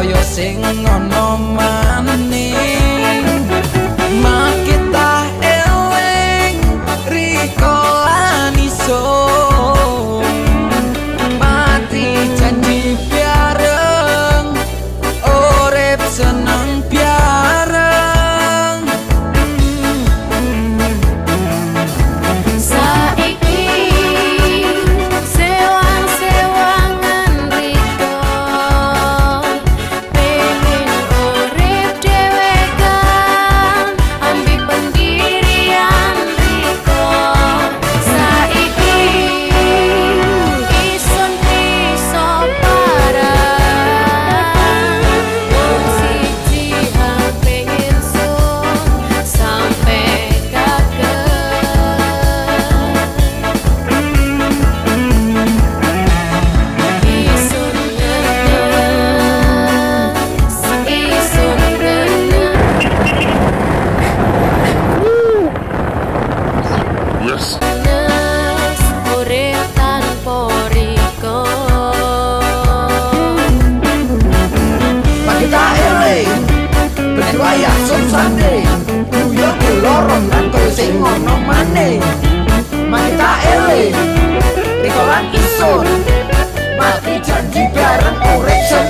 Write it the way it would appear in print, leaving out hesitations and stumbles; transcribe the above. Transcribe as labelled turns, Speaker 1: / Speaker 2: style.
Speaker 1: kaya sing ana maning. Makita eling riko lan isun mati janji bareng urip seneng bareng.
Speaker 2: Saiki sewang-sewangan riko pengen urip dhewekan ambi pendirian riko. Saiki isun iso parang wong siji hape ingsun sampe
Speaker 3: Yes.
Speaker 2: urip tanpa riko.
Speaker 1: Makita eling ben wayah susane yo loron lan kaya sing ana maning. Makita eling riko lan isun mati janji bareng urip